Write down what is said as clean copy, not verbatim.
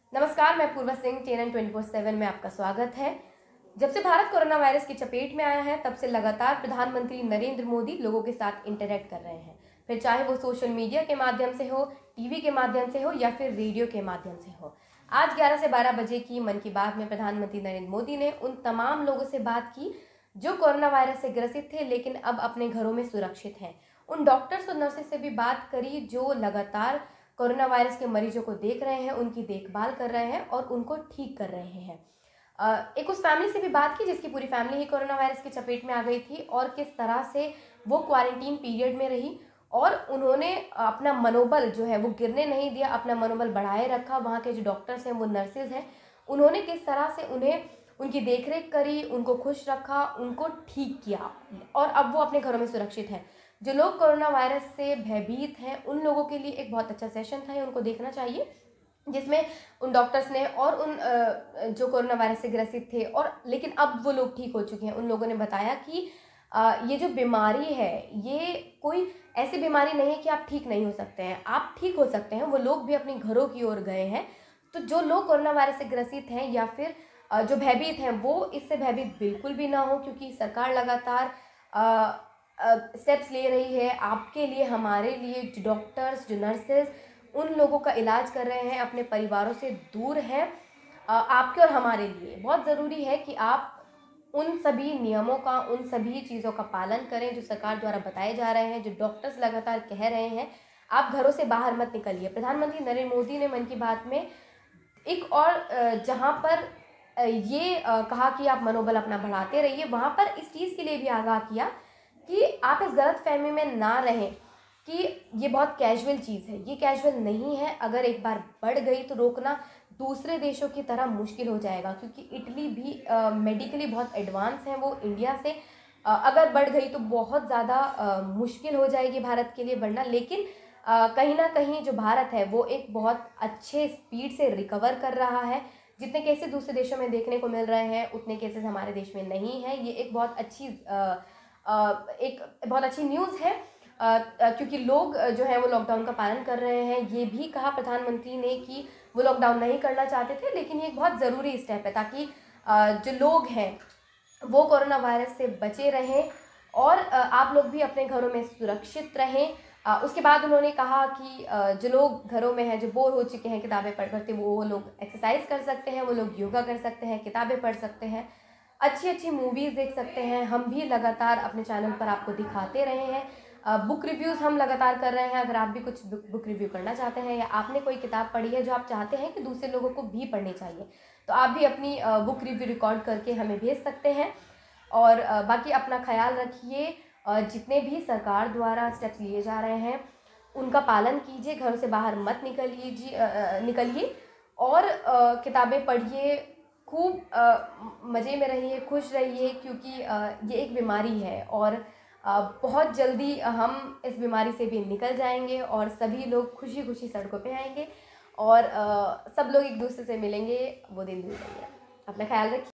नमस्कार, मैं पूर्वा सिंह। TNN 24/7 में आपका स्वागत है। जब से भारत कोरोना वायरस की चपेट में आया है, तब से लगातार प्रधानमंत्री नरेंद्र मोदी लोगों के साथ इंटरेक्ट कर रहे हैं, फिर चाहे वो सोशल मीडिया के माध्यम से हो, टीवी के माध्यम से हो या फिर रेडियो के माध्यम से हो। आज 11 से 12 बजे की मन की बात में प्रधानमंत्री नरेंद्र मोदी ने उन तमाम लोगों से बात की जो कोरोना वायरस से ग्रसित थे लेकिन अब अपने घरों में सुरक्षित हैं। उन डॉक्टर्स और नर्सेस से भी बात करी जो लगातार कोरोना वायरस के मरीजों को देख रहे हैं, उनकी देखभाल कर रहे हैं और उनको ठीक कर रहे हैं। एक उस फैमिली से भी बात की जिसकी पूरी फैमिली ही कोरोना वायरस की चपेट में आ गई थी और किस तरह से वो क्वारंटीन पीरियड में रही और उन्होंने अपना मनोबल जो है वो गिरने नहीं दिया, अपना मनोबल बढ़ाए रखा। वहाँ के जो डॉक्टर्स हैं, वो नर्सेज हैं, उन्होंने किस तरह से उन्हें उनकी देखरेख करी, उनको खुश रखा, उनको ठीक किया और अब वो अपने घरों में सुरक्षित हैं। जो लोग कोरोना वायरस से भयभीत हैं, उन लोगों के लिए एक बहुत अच्छा सेशन था, उनको देखना चाहिए, जिसमें उन डॉक्टर्स ने और उन जो कोरोना वायरस से ग्रसित थे और लेकिन अब वो लोग ठीक हो चुके हैं, उन लोगों ने बताया कि ये जो बीमारी है, ये कोई ऐसी बीमारी नहीं है कि आप ठीक नहीं हो सकते हैं, आप ठीक हो सकते हैं। वो लोग भी अपने घरों की ओर गए हैं। तो जो लोग कोरोना वायरस से ग्रसित हैं या फिर जो भयभीत हैं, वो इससे भयभीत बिल्कुल भी ना हो, क्योंकि सरकार लगातार स्टेप्स ले रही है आपके लिए, हमारे लिए। जो डॉक्टर्स, जो नर्सेज उन लोगों का इलाज कर रहे हैं, अपने परिवारों से दूर हैं। आपके और हमारे लिए बहुत ज़रूरी है कि आप उन सभी नियमों का, उन सभी चीज़ों का पालन करें जो सरकार द्वारा बताए जा रहे हैं, जो डॉक्टर्स लगातार कह रहे हैं। आप घरों से बाहर मत निकलिए। प्रधानमंत्री नरेंद्र मोदी ने मन की बात में एक और जहाँ पर ये कहा कि आप मनोबल अपना बढ़ाते रहिए, वहाँ पर इस चीज़ के लिए भी आगाह किया कि आप इस गलतफहमी में ना रहें कि ये बहुत कैजुअल चीज़ है। ये कैजुअल नहीं है। अगर एक बार बढ़ गई तो रोकना दूसरे देशों की तरह मुश्किल हो जाएगा, क्योंकि इटली भी मेडिकली बहुत एडवांस है। वो इंडिया से अगर बढ़ गई तो बहुत ज़्यादा मुश्किल हो जाएगी भारत के लिए बढ़ना। लेकिन कहीं ना कहीं जो भारत है वो एक बहुत अच्छे स्पीड से रिकवर कर रहा है। जितने केसेस दूसरे देशों में देखने को मिल रहे हैं, उतने केसेस हमारे देश में नहीं है। ये एक बहुत अच्छी न्यूज़ है, क्योंकि लोग जो है वो लॉकडाउन का पालन कर रहे हैं। ये भी कहा प्रधानमंत्री ने कि वो लॉकडाउन नहीं करना चाहते थे, लेकिन ये एक बहुत ज़रूरी स्टेप है ताकि जो लोग हैं वो कोरोना वायरस से बचे रहें और आप लोग भी अपने घरों में सुरक्षित रहें। उसके बाद उन्होंने कहा कि जो लोग घरों में हैं, जो बोर हो चुके हैं किताबें पढ़ करके, वो लोग एक्सरसाइज कर सकते हैं, वो लोग योगा कर सकते हैं, किताबें पढ़ सकते हैं, अच्छी अच्छी मूवीज़ देख सकते हैं। हम भी लगातार अपने चैनल पर आपको दिखाते रहे हैं। बुक रिव्यूज़ हम लगातार कर रहे हैं। अगर आप भी कुछ बुक रिव्यू करना चाहते हैं या आपने कोई किताब पढ़ी है जो आप चाहते हैं कि दूसरे लोगों को भी पढ़नी चाहिए, तो आप भी अपनी बुक रिव्यू रिकॉर्ड करके हमें भेज सकते हैं। और बाकी अपना ख्याल रखिए। जितने भी सरकार द्वारा स्टेप्स लिए जा रहे हैं उनका पालन कीजिए। घरों से बाहर मत निकलिए और किताबें पढ़िए, खूब मज़े में रहिए, खुश रहिए, क्योंकि ये एक बीमारी है और बहुत जल्दी हम इस बीमारी से भी निकल जाएंगे और सभी लोग खुशी खुशी सड़कों पे आएंगे और सब लोग एक दूसरे से मिलेंगे। वो दिन दूर नहीं है। अपना ख्याल रखिए।